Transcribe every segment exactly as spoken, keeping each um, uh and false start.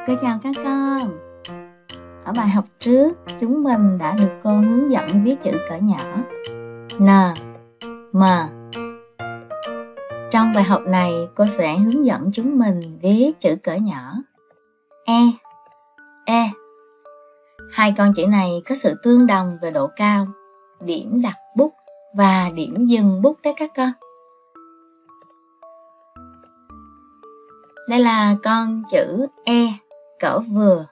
Cô chào các con. Ở bài học trước, chúng mình đã được cô hướng dẫn viết chữ cỡ nhỏ N, M. Trong bài học này, cô sẽ hướng dẫn chúng mình viết chữ cỡ nhỏ E, E. Hai con chữ này có sự tương đồng về độ cao, điểm đặt bút và điểm dừng bút đấy các con. Đây là con chữ E cỡ vừa,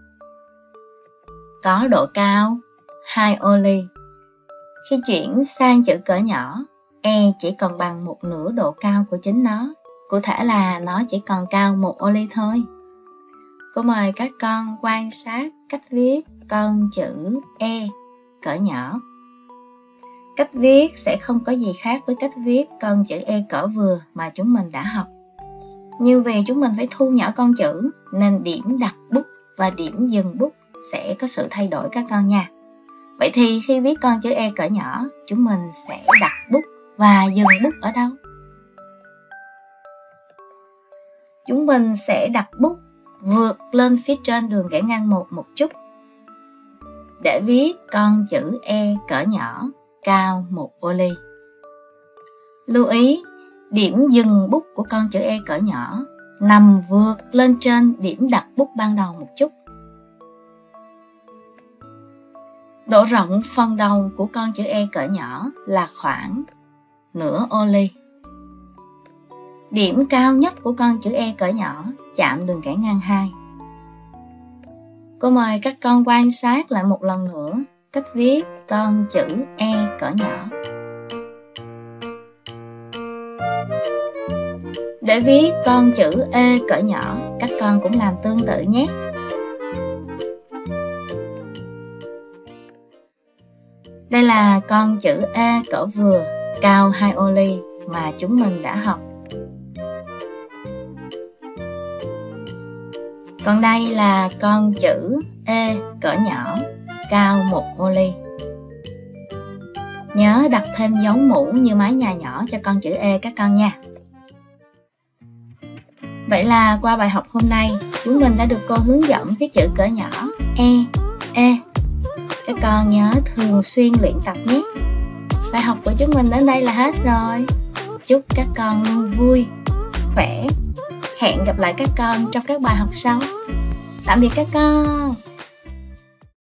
có độ cao hai ô ly. Khi chuyển sang chữ cỡ nhỏ, E chỉ còn bằng một nửa độ cao của chính nó. Cụ thể là nó chỉ còn cao một ô ly thôi. Cô mời các con quan sát cách viết con chữ E cỡ nhỏ. Cách viết sẽ không có gì khác với cách viết con chữ E cỡ vừa mà chúng mình đã học. Nhưng vì chúng mình phải thu nhỏ con chữ nên điểm đặt bút và điểm dừng bút sẽ có sự thay đổi các con nha. Vậy thì khi viết con chữ E cỡ nhỏ, chúng mình sẽ đặt bút và dừng bút ở đâu? Chúng mình sẽ đặt bút vượt lên phía trên đường kẻ ngang một một chút để viết con chữ E cỡ nhỏ cao một ô ly. Lưu ý, điểm dừng bút của con chữ E cỡ nhỏ nằm vượt lên trên điểm đặt bút ban đầu một chút. Độ rộng phần đầu của con chữ E cỡ nhỏ là khoảng nửa ô ly. Điểm cao nhất của con chữ E cỡ nhỏ chạm đường kẻ ngang hai. Cô mời các con quan sát lại một lần nữa cách viết con chữ E cỡ nhỏ. Để viết con chữ E cỡ nhỏ, các con cũng làm tương tự nhé. Đây là con chữ E cỡ vừa, cao hai ô ly mà chúng mình đã học. Còn đây là con chữ E cỡ nhỏ, cao một ô ly. Nhớ đặt thêm dấu mũ như mái nhà nhỏ cho con chữ E các con nha. Vậy là qua bài học hôm nay, chúng mình đã được cô hướng dẫn viết chữ cỡ nhỏ E, E. Các con nhớ thường xuyên luyện tập nhé. Bài học của chúng mình đến đây là hết rồi. Chúc các con luôn vui, khỏe. Hẹn gặp lại các con trong các bài học sau. Tạm biệt các con.